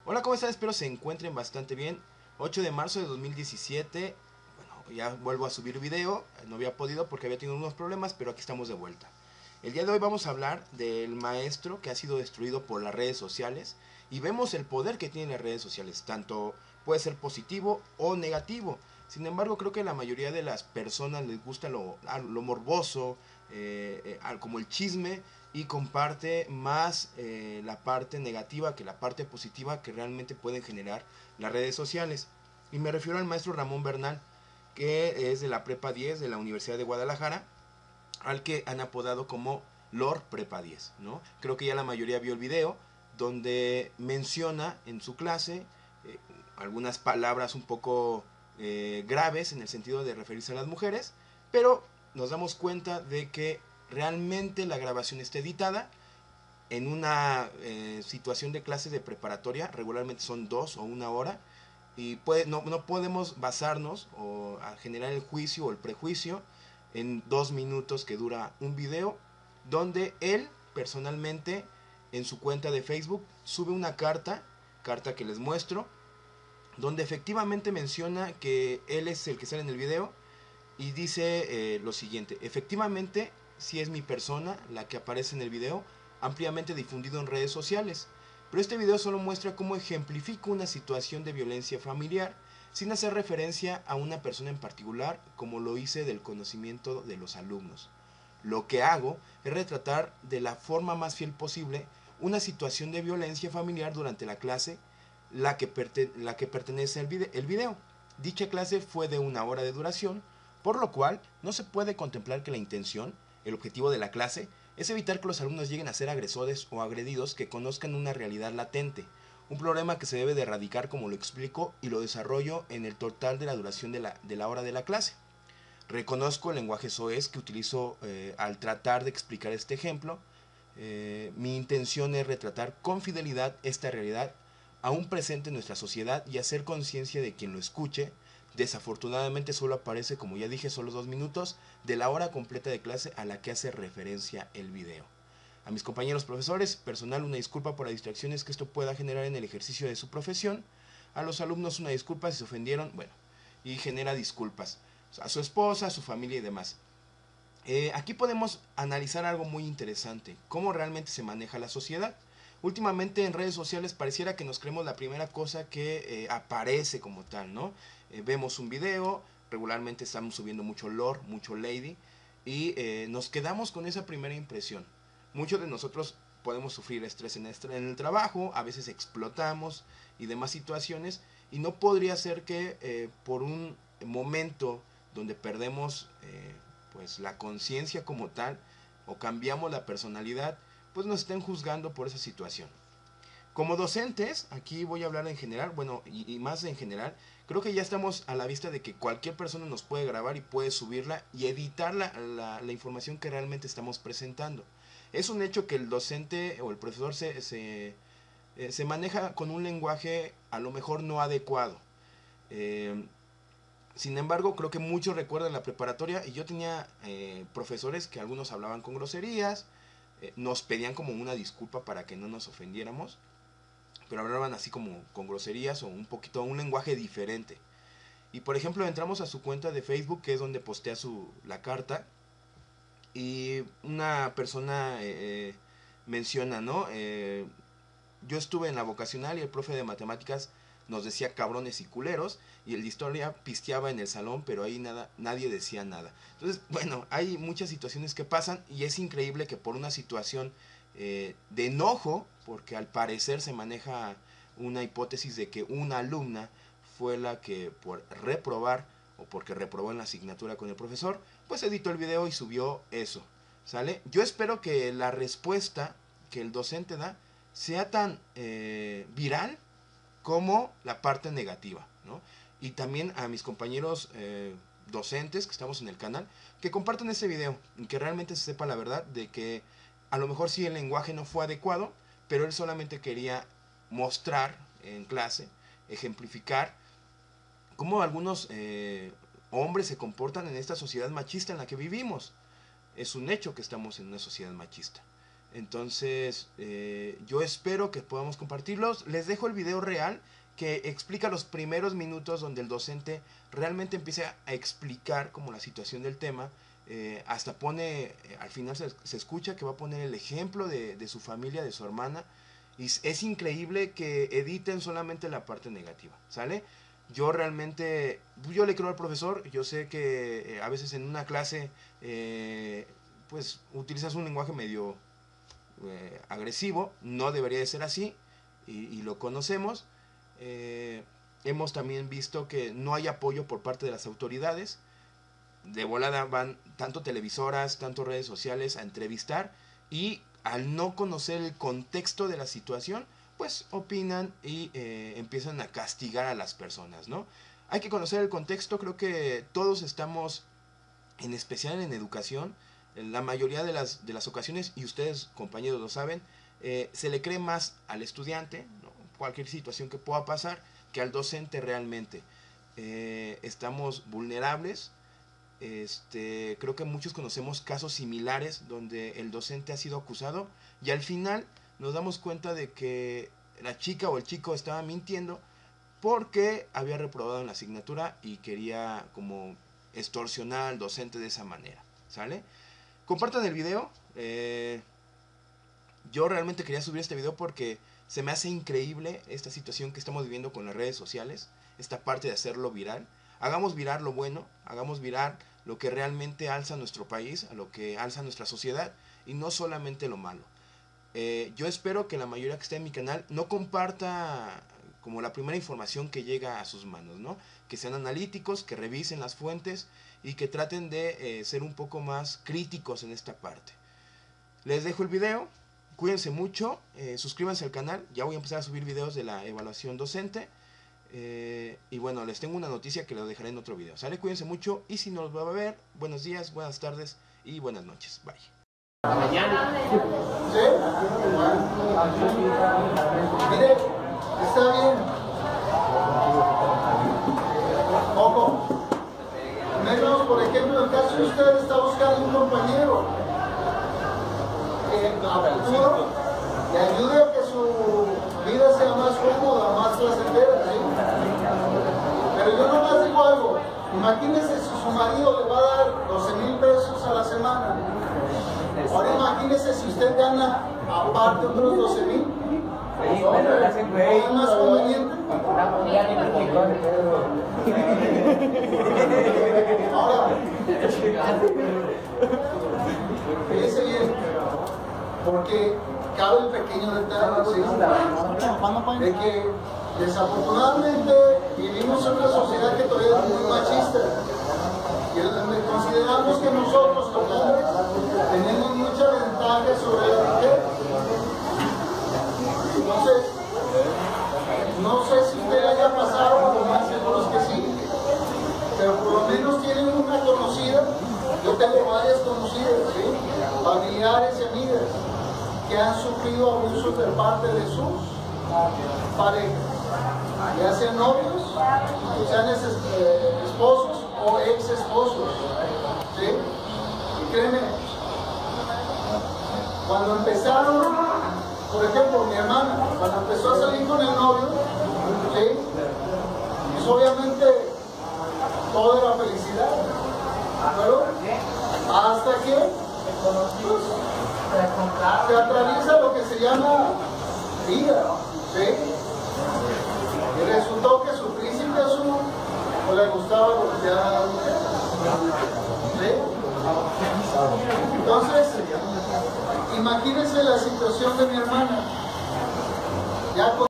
Hola, ¿cómo están? Espero se encuentren bastante bien. 8 de marzo de 2017. Bueno, ya vuelvo a subir video. No había podido porque había tenido unos problemas, pero aquí estamos de vuelta. El día de hoy vamos a hablar del maestro que ha sido destruido por las redes sociales y vemos el poder que tienen las redes sociales, tanto puede ser positivo o negativo. Sin embargo, creo que la mayoría de las personas les gusta lo morboso, como el chisme, y comparte más la parte negativa que la parte positiva que realmente pueden generar las redes sociales. Y me refiero al maestro Ramón Bernal, que es de la Prepa 10 de la Universidad de Guadalajara, al que han apodado como Lord Prepa 10, ¿no? Creo que ya la mayoría vio el video donde menciona en su clase algunas palabras un poco graves en el sentido de referirse a las mujeres, pero nos damos cuenta de que realmente la grabación está editada en una situación de clase de preparatoria, regularmente son 2 o 1 hora, y no podemos basarnos o a generar el juicio o el prejuicio en 2 minutos que dura un video, donde él personalmente en su cuenta de Facebook sube una carta que les muestro, donde efectivamente menciona que él es el que sale en el video y dice lo siguiente: efectivamente, si es mi persona la que aparece en el video, ampliamente difundido en redes sociales. Pero este video solo muestra cómo ejemplifico una situación de violencia familiar, sin hacer referencia a una persona en particular, como lo hice del conocimiento de los alumnos. Lo que hago es retratar de la forma más fiel posible una situación de violencia familiar durante la clase, la que pertenece al video. Dicha clase fue de 1 hora de duración, por lo cual no se puede contemplar que la intención, el objetivo de la clase, es evitar que los alumnos lleguen a ser agresores o agredidos que conozcan una realidad latente, un problema que se debe de erradicar como lo explico y lo desarrollo en el total de la duración de la hora de la clase. Reconozco el lenguaje soez que utilizo al tratar de explicar este ejemplo. Mi intención es retratar con fidelidad esta realidad aún presente en nuestra sociedad y hacer conciencia de quien lo escuche. Desafortunadamente solo aparece, como ya dije, solo 2 minutos de la hora completa de clase a la que hace referencia el video. A mis compañeros profesores, personal, una disculpa por las distracciones que esto pueda generar en el ejercicio de su profesión. A los alumnos, una disculpa si se ofendieron, bueno, y genera disculpas a su esposa, a su familia y demás. Aquí podemos analizar algo muy interesante: cómo realmente se maneja la sociedad. Últimamente en redes sociales pareciera que nos creemos la primera cosa que aparece como tal, ¿no? Vemos un video, regularmente estamos subiendo mucho lore, mucho lady, y nos quedamos con esa primera impresión. Muchos de nosotros podemos sufrir estrés en el trabajo, a veces explotamos y demás situaciones, y no podría ser que por un momento donde perdemos pues la conciencia como tal, o cambiamos la personalidad, pues nos estén juzgando por esa situación. Como docentes, aquí voy a hablar en general, bueno, y más en general, creo que ya estamos a la vista de que cualquier persona nos puede grabar y puede subirla y editar la información que realmente estamos presentando. Es un hecho que el docente o el profesor se maneja con un lenguaje a lo mejor no adecuado. Eh, Sin embargo, creo que muchos recuerdan la preparatoria y yo tenía profesores que algunos hablaban con groserías, nos pedían como una disculpa para que no nos ofendiéramos, pero hablaban así como con groserías o un poquito, un lenguaje diferente. Y por ejemplo, entramos a su cuenta de Facebook, que es donde postea la carta, y una persona menciona, ¿no? Yo estuve en la vocacional y el profe de matemáticas nos decía cabrones y culeros, y el de historia pisteaba en el salón, pero ahí nadie decía nada. Entonces, bueno, hay muchas situaciones que pasan y es increíble que por una situación de enojo, porque al parecer se maneja una hipótesis de que una alumna fue la que por reprobar o porque reprobó en la asignatura con el profesor, pues editó el video y subió eso, ¿sale? Yo espero que la respuesta que el docente da sea tan viral como la parte negativa, ¿no? Y también a mis compañeros docentes que estamos en el canal, que compartan este video y que realmente se sepa la verdad de que a lo mejor sí el lenguaje no fue adecuado, pero él solamente quería mostrar en clase, ejemplificar cómo algunos hombres se comportan en esta sociedad machista en la que vivimos. Es un hecho que estamos en una sociedad machista. Entonces, yo espero que podamos compartirlos. Les dejo el video real que explica los primeros minutos donde el docente realmente empieza a explicar como la situación del tema. Hasta pone, al final se escucha que va a poner el ejemplo de su familia, de su hermana. Y es increíble que editen solamente la parte negativa, ¿sale? Yo realmente, yo le creo al profesor. Yo sé que a veces en una clase, pues utilizas un lenguaje medio agresivo. No debería de ser así, y lo conocemos. Hemos también visto que no hay apoyo por parte de las autoridades. De volada van tanto televisoras, tanto redes sociales a entrevistar, y al no conocer el contexto de la situación, pues opinan y empiezan a castigar a las personas, ¿no? Hay que conocer el contexto. Creo que todos estamos, en especial en educación, en la mayoría de las ocasiones, y ustedes, compañeros, lo saben, se le cree más al estudiante, ¿no? Cualquier situación que pueda pasar, que al docente realmente. Estamos vulnerables. Creo que muchos conocemos casos similares donde el docente ha sido acusado y al final nos damos cuenta de que la chica o el chico estaba mintiendo porque había reprobado en la asignatura y quería como extorsionar al docente de esa manera, ¿sale? Compartan el video. Yo realmente quería subir este video porque se me hace increíble esta situación que estamos viviendo con las redes sociales, esta parte de hacerlo viral. Hagamos viral lo bueno, hagamos viral lo que realmente alza nuestro país, a lo que alza nuestra sociedad, y no solamente lo malo. Yo espero que la mayoría que esté en mi canal no comparta como la primera información que llega a sus manos, ¿no? Que sean analíticos, que revisen las fuentes y que traten de ser un poco más críticos en esta parte. Les dejo el video, cuídense mucho, suscríbanse al canal, ya voy a empezar a subir videos de la evaluación docente. Y bueno, les tengo una noticia que lo dejaré en otro video, ¿sale? Cuídense mucho, y si no los va a ver, buenos días, buenas tardes y buenas noches. Bye. Mañana. ¿Sí? Mire, está bien. Ojo. Menos, por ejemplo, el caso de usted está buscando un compañero a futuro y ayude a que su vida sea más cómoda, más placentera, ¿sí? Pero yo nomás digo algo. Imagínese si su marido le va a dar 12,000 pesos a la semana. Ahora imagínese si usted gana aparte otros 12,000. ¿No es más conveniente? Ahora, fíjese bien, porque cabe el pequeño detalle, ¿sí? De que desafortunadamente vivimos en una sociedad que todavía es muy machista. Y consideramos que nosotros, los hombres, tenemos mucha ventaja sobre la mujer. Entonces, no sé si usted haya pasado, lo más seguro es que sí, pero por lo menos tienen una conocida. Yo tengo varias conocidas, ¿sí? Familiares y amigas que han sufrido abusos de parte de sus parejas, ya sean novios, sean esposos o ex esposos, ¿sí? Y créeme, cuando empezaron, por ejemplo, mi hermana, cuando empezó a salir con el novio, ¿sí? Pues obviamente todo era felicidad, ¿pero? Hasta que pues, se atraviesa lo que se llama vida, ¿sí? Y resultó que su príncipe azul no le gustaba golpear a la mujer, ¿sí? Entonces, imagínense la situación de mi hermana. Ya con